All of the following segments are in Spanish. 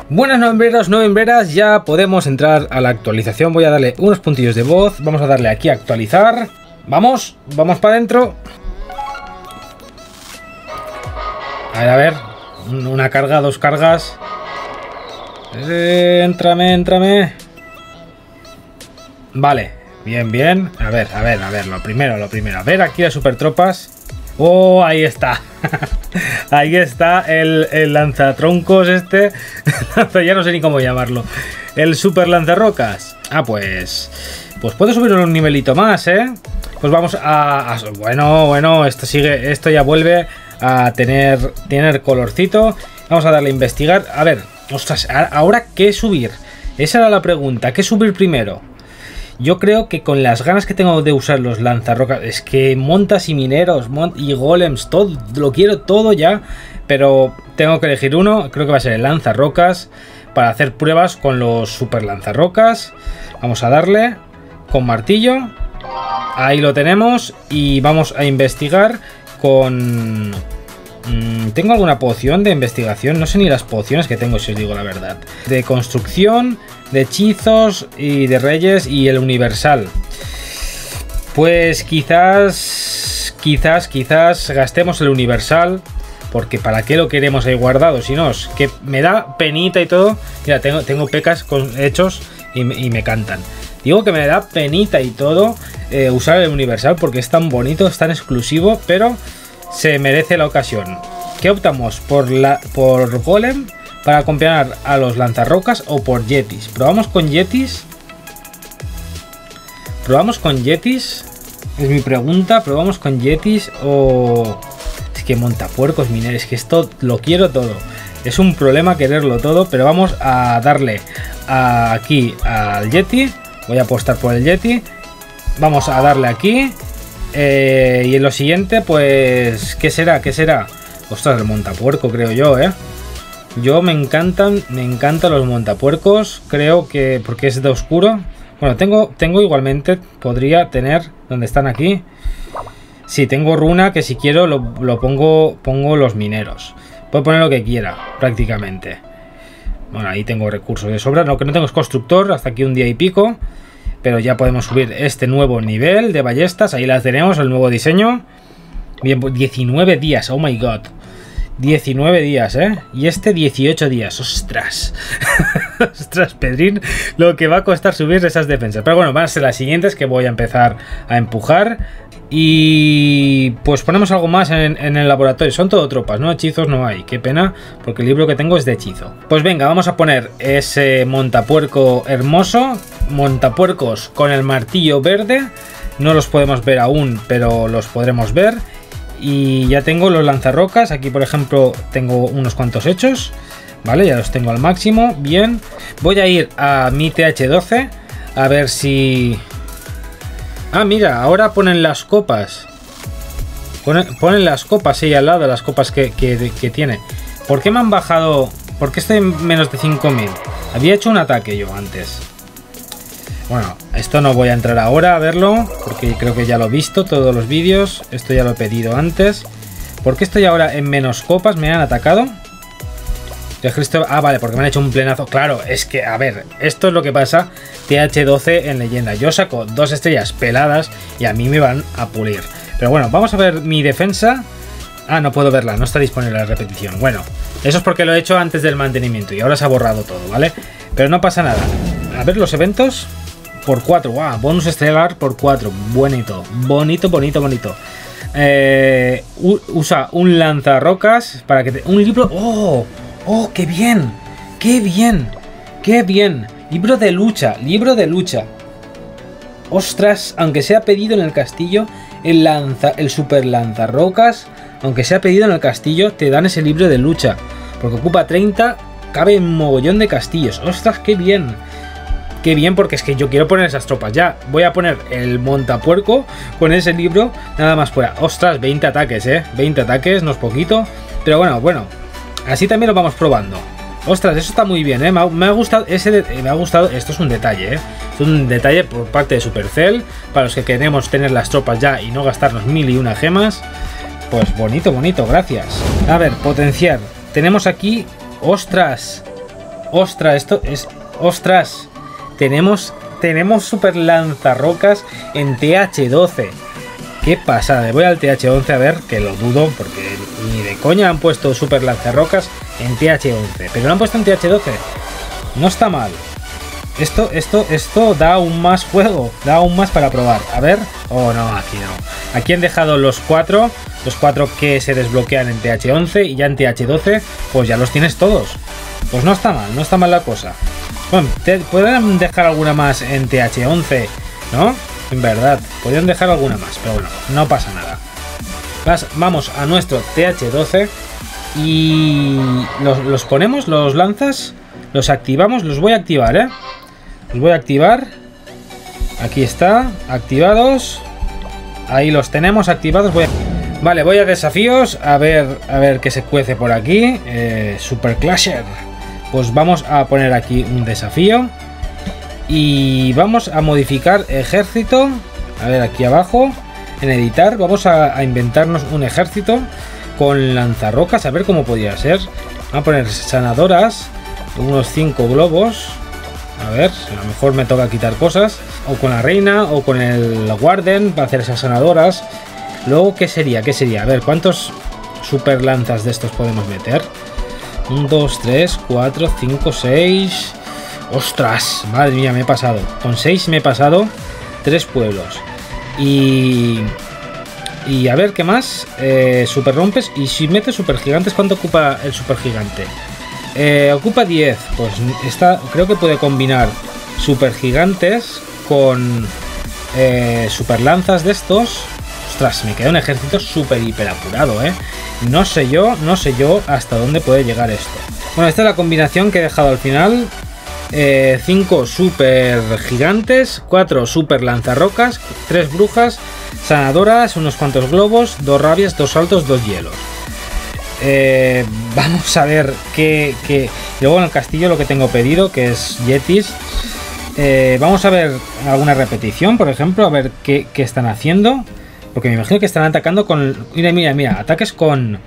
Buenas novembreras, ya podemos entrar a la actualización. Voy a darle unos puntillos de voz. Vamos a darle aquí a actualizar. Vamos para adentro. A ver, una carga, dos cargas. Éntrame. Vale, bien. A ver, lo primero. A ver aquí las super tropas. Oh, ahí está. Ahí está el lanzatroncos este. Ya no sé ni cómo llamarlo. El super lanzarrocas. Ah, pues puedo subir un nivelito más, ¿eh? Pues vamos bueno, esto sigue, esto ya vuelve a tener colorcito. Vamos a darle a investigar. A ver, ostras, ahora ¿qué subir? Esa era la pregunta. ¿Qué subir primero? Yo creo que con las ganas que tengo de usar los lanzarrocas, es que montas y mineros y golems, todo, lo quiero todo ya, pero tengo que elegir uno. Creo que va a ser el lanzarrocas para hacer pruebas con los super lanzarrocas. Vamos a darle con martillo. Ahí lo tenemos y vamos a investigar con... ¿Tengo alguna poción de investigación? No sé ni las pociones que tengo, si os digo la verdad. De construcción, de hechizos y de reyes y el universal. Pues quizás gastemos el universal. Porque ¿para qué lo queremos ahí guardado? Si no, es que me da penita y todo. Mira, tengo pecas hechos y me cantan. Digo que me da penita y todo usar el universal porque es tan bonito, es tan exclusivo, pero... se merece la ocasión. ¿Qué optamos? ¿Por golem para acompañar a los lanzarrocas o por yetis? ¿Probamos con yetis? Es mi pregunta. ¿Probamos con yetis o...? Es que montapuercos mineros, que esto lo quiero todo. Es un problema quererlo todo, pero vamos a darle aquí al yeti. Voy a apostar por el yeti. Vamos a darle aquí. Y en lo siguiente, pues... ¿Qué será? Ostras, el montapuerco, creo yo, ¿eh? Me encantan los montapuercos. Creo que... porque es de oscuro. Bueno, tengo igualmente... Podría tener... ¿Dónde están aquí? Sí, tengo runa, que si quiero lo pongo los mineros. Puedo poner lo que quiera, prácticamente. Bueno, ahí tengo recursos de sobra. Lo que no tengo es constructor, hasta aquí un día y pico. Pero ya podemos subir este nuevo nivel de ballestas. Ahí las tenemos, el nuevo diseño. Bien, pues 19 días, oh my god. 19 días, ¿eh? Y este 18 días, ostras. Ostras, Pedrín, lo que va a costar subir esas defensas. Pero bueno, van a ser las siguientes que voy a empezar a empujar. Y pues ponemos algo más en el laboratorio. Son todo tropas, ¿no? Hechizos no hay. Qué pena, porque el libro que tengo es de hechizo. Pues venga, vamos a poner ese montapuerco hermoso. Montapuercos con el martillo verde. No los podemos ver aún, pero los podremos ver. Y ya tengo los lanzarrocas. Aquí, por ejemplo, tengo unos cuantos hechos. Vale, ya los tengo al máximo. Bien. Voy a ir a mi TH12. A ver si... Ah, mira, ahora ponen las copas. Ponen las copas ahí al lado de las copas que tiene. ¿Por qué me han bajado? ¿Por qué estoy en menos de 5000? Había hecho un ataque yo antes. Bueno, esto no voy a entrar ahora a verlo, porque creo que ya lo he visto, todos los vídeos. Esto ya lo he pedido antes. ¿Por qué estoy ahora en menos copas? ¿Me han atacado? Ah, vale, porque me han hecho un plenazo. Claro, es que, a ver, esto es lo que pasa. TH12 en leyenda. Yo saco 2 estrellas peladas y a mí me van a pulir. Pero bueno, vamos a ver mi defensa. Ah, no puedo verla, no está disponible la repetición. Bueno, eso es porque lo he hecho antes del mantenimiento y ahora se ha borrado todo, ¿vale? Pero no pasa nada. A ver los eventos. Por 4, wow, bonus estelar por 4. Bonito. Usa un lanzarrocas para que un libro... ¡Oh, qué bien! Libro de lucha. Ostras, aunque sea pedido en el castillo, el super lanzarrocas, aunque sea pedido en el castillo, te dan ese libro de lucha. Porque ocupa 30, cabe un mogollón de castillos. Ostras, qué bien. Qué bien, porque es que yo quiero poner esas tropas ya. Voy a poner el montapuerco con ese libro, nada más fuera. Ostras, 20 ataques, 20 ataques, no es poquito. Pero bueno, así también lo vamos probando. Ostras, eso está muy bien, me ha gustado me ha gustado. Esto es un detalle, es un detalle por parte de Supercell. Para los que queremos tener las tropas ya y no gastarnos 1001 gemas. Pues bonito, gracias. A ver, potenciar. Tenemos aquí, ostras, Ostras, esto es... Ostras. Tenemos super lanzarrocas en TH12. Qué pasada. Voy al TH11 a ver, que lo dudo, porque ni de coña han puesto super lanzarrocas en TH11. Pero lo han puesto en TH12. No está mal. Esto da aún más juego. Da aún más para probar. A ver. Oh, no, aquí no. Aquí han dejado los 4. Los 4 que se desbloquean en TH11. Y ya en TH12, pues ya los tienes todos. Pues no está mal. No está mal la cosa. Bueno, pueden dejar alguna más en TH11, ¿no? En verdad, podrían dejar alguna más, pero bueno, no pasa nada. Vamos a nuestro TH12 y los ponemos, los lanzas, los activamos, los voy a activar, ¿eh? Los voy a activar. Aquí está, activados. Ahí los tenemos activados. Vale, voy a desafíos, a ver qué se cuece por aquí. Super Clasher. Pues vamos a poner aquí un desafío. Y vamos a modificar ejército. A ver, aquí abajo en editar vamos a inventarnos un ejército con lanzarrocas. A ver cómo podría ser. Vamos a poner sanadoras, unos 5 globos. A ver, a lo mejor me toca quitar cosas. O con la reina o con el warden para hacer esas sanadoras. Luego, ¿qué sería? A ver, ¿cuántos super lanzas de estos podemos meter? 1, 2, 3, 4, 5, 6... ¡Ostras! Madre mía, me he pasado. Con 6 me he pasado 3 pueblos. Y a ver, ¿qué más? Super rompes. Y si metes super gigantes, ¿cuánto ocupa el super gigante? Ocupa 10. Pues creo que puede combinar super gigantes con super lanzas de estos. Ostras, me queda un ejército súper hiper apurado, ¿eh? No sé yo hasta dónde puede llegar esto. Bueno, esta es la combinación que he dejado al final. 5 super gigantes, 4 super lanzarrocas, 3 brujas, sanadoras, unos cuantos globos, 2 rabias, 2 saltos, 2 hielos. Vamos a ver qué. Luego en el castillo lo que tengo pedido, que es yetis. Vamos a ver alguna repetición, por ejemplo, a ver qué están haciendo. Porque me imagino que están atacando con... Mira, ataques con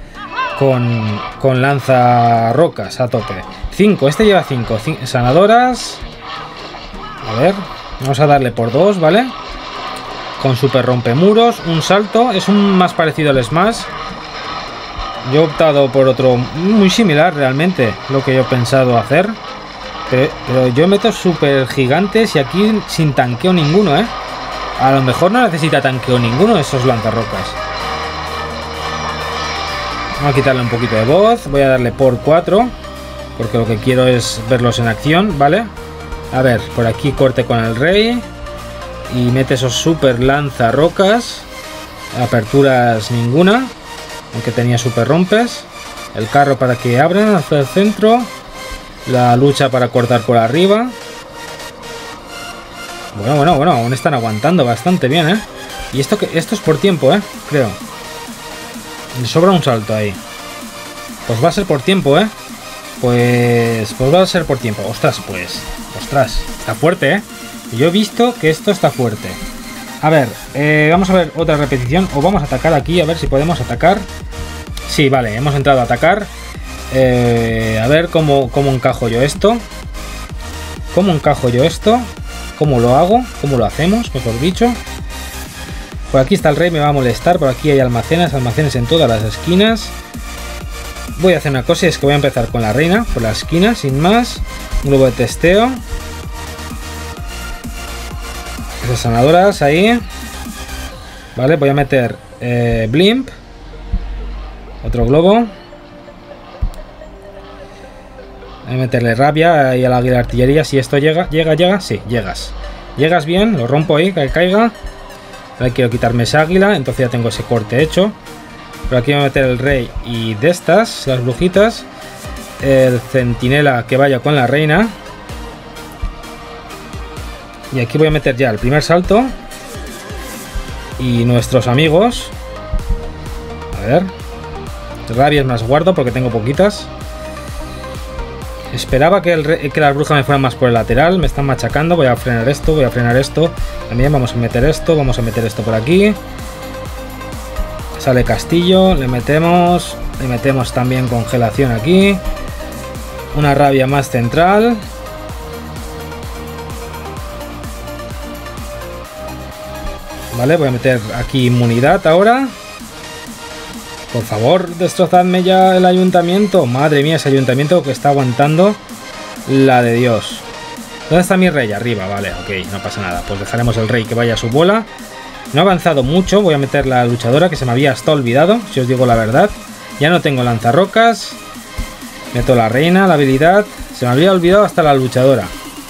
lanzarrocas a tope. 5, este lleva 5 sanadoras. A ver, vamos a darle por 2, ¿vale? Con super rompemuros, un salto. Es un más parecido al Smash. Yo he optado por otro muy similar realmente, lo que yo he pensado hacer. Pero yo meto super gigantes y aquí sin tanqueo ninguno, ¿eh? A lo mejor no necesita tanqueo ninguno de esos lanzarrocas. Vamos a quitarle un poquito de voz. Voy a darle por 4. Porque lo que quiero es verlos en acción, ¿vale? A ver, por aquí corte con el rey. Y mete esos super lanzarrocas. Aperturas ninguna. Aunque tenía super rompes. El carro para que abran hacia el centro. La lucha para cortar por arriba. Bueno, aún están aguantando bastante bien, ¿eh? Y esto es por tiempo, ¿eh? Creo. Me sobra un salto ahí. Pues va a ser por tiempo, ¿eh? Pues va a ser por tiempo. Ostras, está fuerte, ¿eh? Yo he visto que esto está fuerte. A ver, vamos a ver otra repetición. O vamos a atacar aquí, a ver si podemos atacar. Sí, vale, hemos entrado a atacar. A ver cómo encajo yo esto. ¿Cómo lo hago? ¿Cómo lo hacemos? Mejor dicho. Por aquí está el rey, me va a molestar. Por aquí hay almacenes en todas las esquinas. Voy a hacer una cosa y es que voy a empezar con la reina por la esquina, sin más. Un globo de testeo. Esas sanadoras ahí. Vale, voy a meter blimp. Otro globo. Voy a meterle rabia ahí a la artillería. Si esto llega. Sí, llegas. Llegas bien, lo rompo ahí, que caiga. Ahora quiero quitarme esa águila, entonces ya tengo ese corte hecho. Pero aquí voy a meter el rey y de estas, las brujitas. El centinela que vaya con la reina. Y aquí voy a meter ya el primer salto. Y nuestros amigos. A ver. Rabias más guardo porque tengo poquitas. Esperaba que las brujas me fueran más por el lateral. Me están machacando. Voy a frenar esto. También vamos a meter esto. Vamos a meter esto por aquí. Sale castillo. Le metemos también congelación aquí. Una rabia más central. Vale, voy a meter aquí inmunidad ahora. Por favor, destrozadme ya el ayuntamiento. Madre mía, ese ayuntamiento que está aguantando la de Dios. ¿Dónde está mi rey? Arriba, vale, ok, no pasa nada. Pues dejaremos el rey que vaya a su bola. No ha avanzado mucho. Voy a meter la luchadora que se me había hasta olvidado, si os digo la verdad. Ya no tengo lanzarrocas. Meto la reina, la habilidad. Se me había olvidado hasta la luchadora.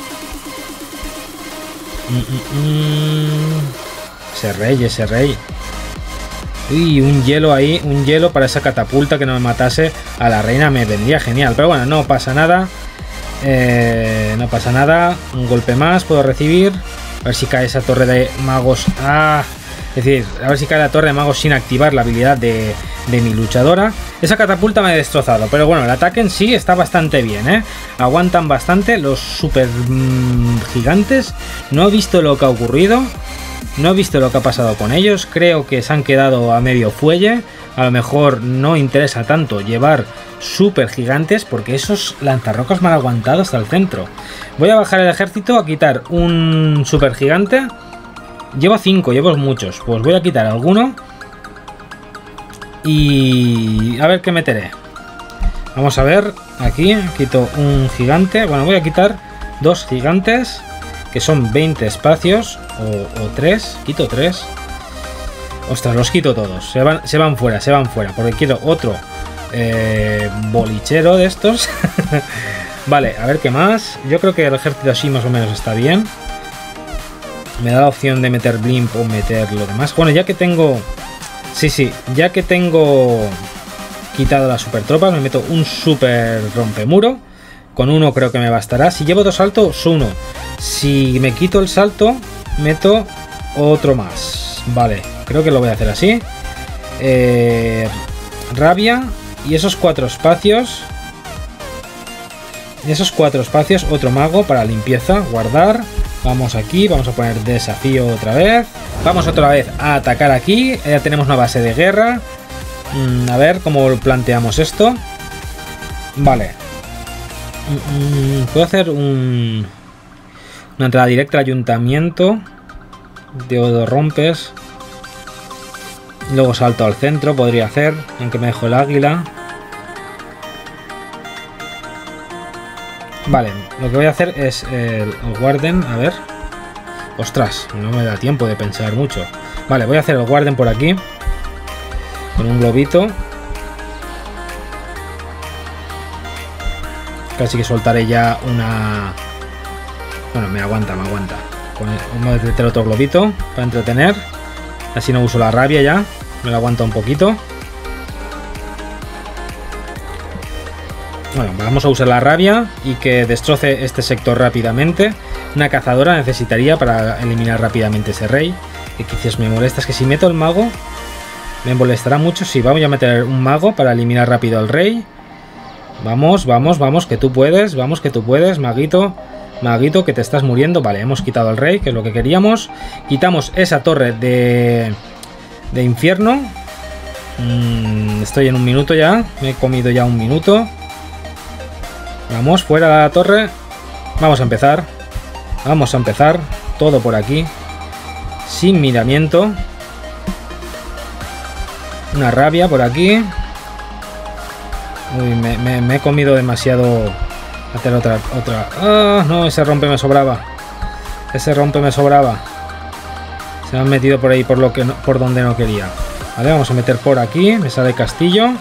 Ese rey, ese rey. Uy, un hielo ahí, un hielo para esa catapulta que no me matase a la reina. Me vendría genial, pero bueno, no pasa nada. No pasa nada. Un golpe más puedo recibir. A ver si cae esa torre de magos. Ah, es decir, a ver si cae la torre de magos sin activar la habilidad de mi luchadora. Esa catapulta me ha destrozado, pero bueno, el ataque en sí está bastante bien, ¿eh? Aguantan bastante los super gigantes. No he visto lo que ha ocurrido. No he visto lo que ha pasado con ellos. Creo que se han quedado a medio fuelle. A lo mejor no interesa tanto llevar super gigantes porque esos lanzarrocas me han aguantado hasta el centro. Voy a bajar el ejército a quitar un super gigante. Llevo 5, llevo muchos. Pues voy a quitar alguno. Y a ver qué meteré. Vamos a ver. Aquí quito un gigante. Bueno, voy a quitar 2 gigantes. Que son 20 espacios. O 3. Quito 3. Ostras, los quito todos. Se van fuera, se van fuera. Porque quiero otro bolichero de estos. Vale, a ver qué más. Yo creo que el ejército así más o menos está bien. Me da la opción de meter blimp o meter lo demás. Bueno, ya que tengo... Sí, ya que tengo quitado las super tropas, me meto un super rompemuro. Con uno creo que me bastará. Si llevo 2 saltos, 1. Si me quito el salto, meto otro más. Vale, creo que lo voy a hacer así. Rabia. Y esos 4 espacios. Y esos 4 espacios, otro mago para limpieza. Guardar. Vamos aquí, vamos a poner desafío otra vez. Vamos otra vez a atacar aquí. Ya tenemos una base de guerra. A ver cómo planteamos esto. Vale. Puedo hacer una entrada directa al ayuntamiento. De 2 rompes. Luego salto al centro, podría hacer. Aunque me dejo el águila. Vale, lo que voy a hacer es el Warden, a ver. Ostras, no me da tiempo de pensar mucho. Vale, voy a hacer el Warden por aquí. Con un globito. Casi que soltaré ya una... Bueno, me aguanta. Voy a meter otro globito para entretener. Así no uso la rabia ya. Me la aguanta un poquito. Bueno, vamos a usar la rabia y que destroce este sector rápidamente. Una cazadora necesitaría para eliminar rápidamente ese rey. Que quizás me molesta, es que si meto el mago me molestará mucho. Sí, vamos a meter un mago para eliminar rápido al rey. Vamos, que tú puedes. Vamos, que tú puedes, maguito. Maguito, que te estás muriendo. Vale, hemos quitado al rey, que es lo que queríamos. Quitamos esa torre de infierno. Estoy en 1 minuto ya. Me he comido ya 1 minuto. Vamos, fuera de la torre. Vamos a empezar. Vamos a empezar. Todo por aquí. Sin miramiento. Una rabia por aquí. Uy, me he comido demasiado. Hacer otra. Ah, no, ese rompe me sobraba. Ese rompe me sobraba. Se me han metido por ahí por donde no quería. Vale, vamos a meter por aquí. Me sale castillo.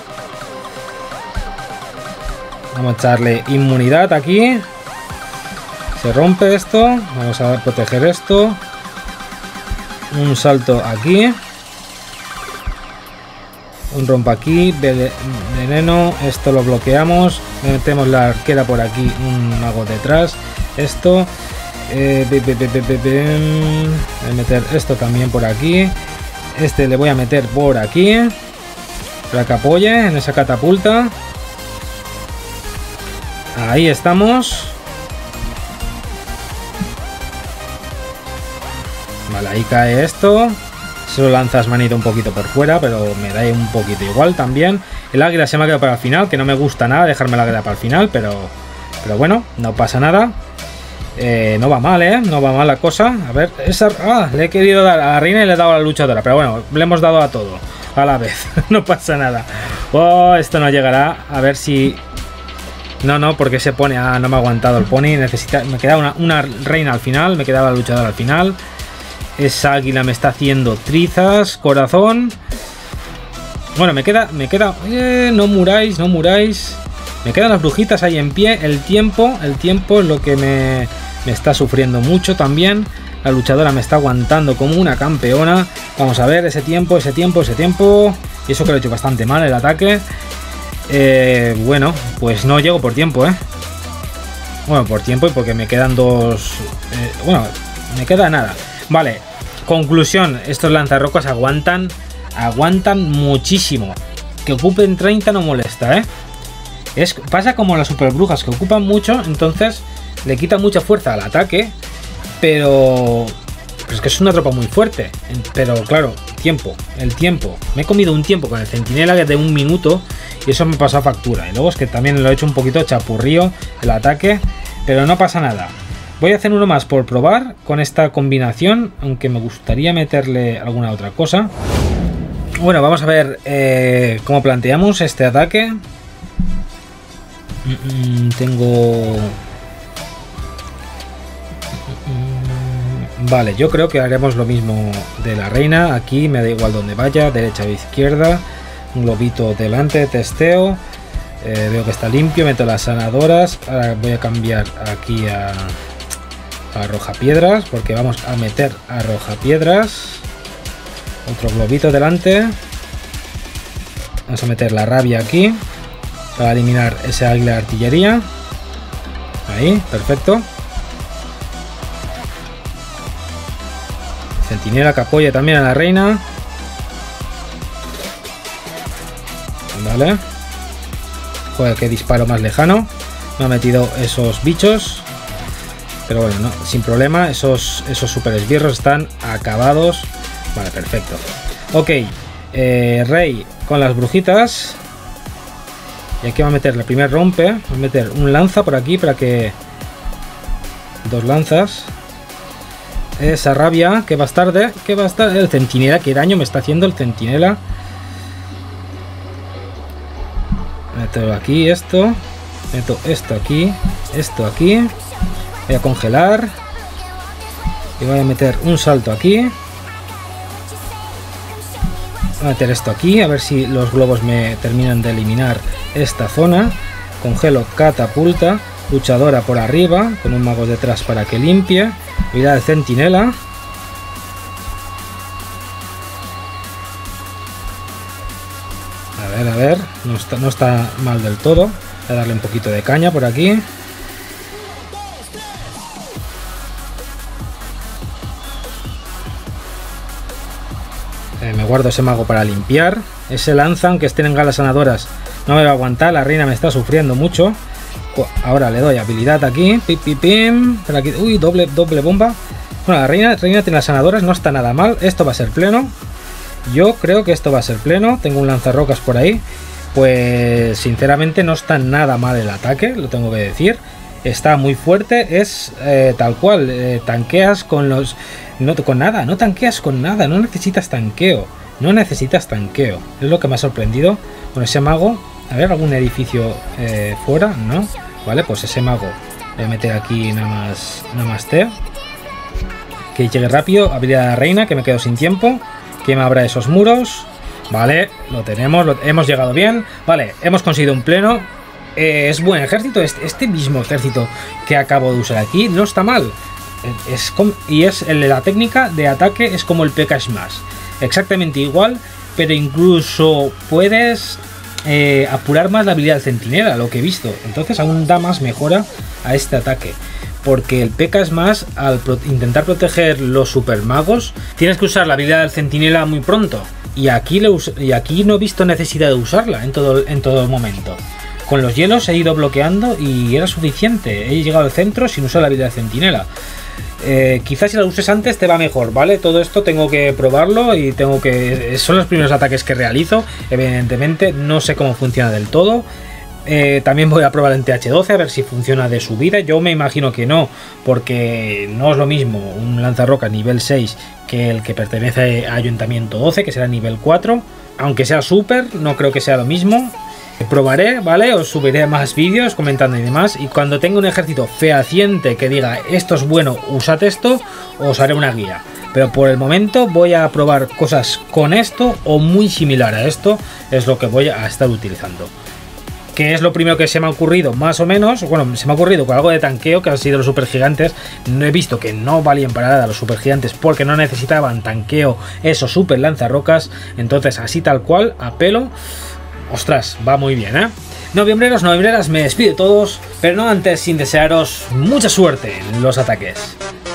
Vamos a echarle inmunidad aquí. Se rompe esto. Vamos a proteger esto. Un salto aquí. Un rompa aquí. Veneno. Esto lo bloqueamos. Metemos la arquera por aquí. Un mago detrás. Esto. Voy a meter esto también por aquí. Este le voy a meter por aquí. Para que apoye en esa catapulta. Ahí estamos. Vale, ahí cae esto. Se lo lanzas manito un poquito por fuera, pero me da un poquito igual también. El águila se me ha quedado para el final, que no me gusta nada dejarme el águila para el final, pero Pero bueno, no pasa nada. No va mal, no va mal la cosa. A ver, le he querido dar a la reina y le he dado a la luchadora. Pero bueno, le hemos dado a todo a la vez. No pasa nada. Oh, esto no llegará. A ver si... No, porque se pone... Ah, no me ha aguantado el pony. Me quedaba una reina al final. Me quedaba la luchadora al final. Esa águila me está haciendo trizas. Corazón. Bueno, me queda... no muráis. Me quedan las brujitas ahí en pie. El tiempo es lo que me está sufriendo mucho también. La luchadora me está aguantando como una campeona. Vamos a ver ese tiempo. Y eso que lo he hecho bastante mal el ataque. Bueno, pues no llego por tiempo, Bueno, por tiempo y porque me quedan dos... bueno, me queda nada. Vale, conclusión. Estos lanzarrocas aguantan muchísimo. Que ocupen 30 no molesta, pasa como las super brujas, que ocupan mucho, entonces le quita mucha fuerza al ataque, pero es que es una tropa muy fuerte. Pero claro, el tiempo. Me he comido un tiempo con el centinela de 1 minuto y eso me pasa factura. Y luego es que también lo he hecho un poquito chapurrío el ataque, pero no pasa nada. Voy a hacer uno más por probar con esta combinación, aunque me gustaría meterle alguna otra cosa. Bueno, vamos a ver cómo planteamos este ataque. Vale, yo creo que haremos lo mismo de la reina. Aquí me da igual donde vaya, derecha o izquierda. Un globito delante, testeo. Veo que está limpio, meto las sanadoras. Ahora voy a cambiar aquí a arrojapiedras, porque vamos a meter arrojapiedras. Otro globito delante. Vamos a meter la rabia aquí para eliminar ese águila de artillería. Ahí, perfecto. Centinela que apoya también a la reina. Vale. Joder, qué disparo más lejano. Me ha metido esos bichos. Pero bueno, no, sin problema. Esos super esbirros están acabados. Vale, perfecto. Ok. Rey con las brujitas. Y aquí va a meter la primera rompe. Va a meter un lanza por aquí para que... 2 lanzas. Esa rabia, que bastarde. El centinela, qué daño me está haciendo el centinela. Meto aquí esto. Meto esto aquí. Esto aquí. Voy a congelar. Y voy a meter un salto aquí. Voy a meter esto aquí, a ver si los globos me terminan de eliminar esta zona. Congelo catapulta, luchadora por arriba, con un mago detrás para que limpie. Mirad el centinela. A ver, no está mal del todo. Voy a darle un poquito de caña por aquí. Me guardo ese mago para limpiar. Ese lanza, aunque estén en galas sanadoras, no me va a aguantar. La reina me está sufriendo mucho. Ahora le doy habilidad aquí. Pim. Por aquí. Uy, doble bomba. Bueno, la reina tiene las sanadoras, no está nada mal. Esto va a ser pleno. Yo creo que esto va a ser pleno. Tengo un lanzarrocas por ahí. Pues sinceramente no está nada mal el ataque, lo tengo que decir. Está muy fuerte, es tal cual. Tanqueas con los... No con nada, no tanqueas con nada, no necesitas tanqueo. Es lo que me ha sorprendido. Bueno, ese mago, a ver, algún edificio fuera, ¿no? Vale, pues ese mago voy a meter aquí nada más T. Que llegue rápido, habilidad de la reina, que me quedo sin tiempo. Que me abra esos muros. Vale, lo tenemos, hemos llegado bien. Vale, hemos conseguido un pleno. Es buen ejército, este mismo ejército que acabo de usar aquí no está mal. La técnica de ataque es como el P.K. Smash, exactamente igual, pero incluso puedes apurar más la habilidad del centinela, lo que he visto. Entonces aún da más mejora a este ataque, porque el P.K. Smash, al intentar proteger los super magos, tienes que usar la habilidad del centinela muy pronto, y aquí no he visto necesidad de usarla en todo momento. Con los hielos he ido bloqueando y era suficiente. He llegado al centro sin usar la habilidad de centinela. Quizás si la uses antes te va mejor, ¿vale? Todo esto tengo que probarlo y son los primeros ataques que realizo. Evidentemente no sé cómo funciona del todo, También voy a probar en TH12 a ver si funciona de subida. Yo me imagino que no, porque no es lo mismo un lanzarroca nivel 6 que el que pertenece a Ayuntamiento 12, que será nivel 4. Aunque sea super, no creo que sea lo mismo. Probaré, ¿vale? Os subiré más vídeos comentando y demás. Y cuando tenga un ejército fehaciente que diga esto es bueno, usad esto, os haré una guía. Pero por el momento voy a probar cosas con esto o muy similar a esto. Es lo que voy a estar utilizando. Que es lo primero que se me ha ocurrido, más o menos. Bueno, se me ha ocurrido con algo de tanqueo, que han sido los supergigantes. No he visto que no valían para nada los supergigantes porque no necesitaban tanqueo esos super lanzarrocas. Entonces, así tal cual, a pelo. Ostras, va muy bien, ¿eh? Noviembreros, noviembreras, me despido de todos, pero no antes sin desearos mucha suerte en los ataques.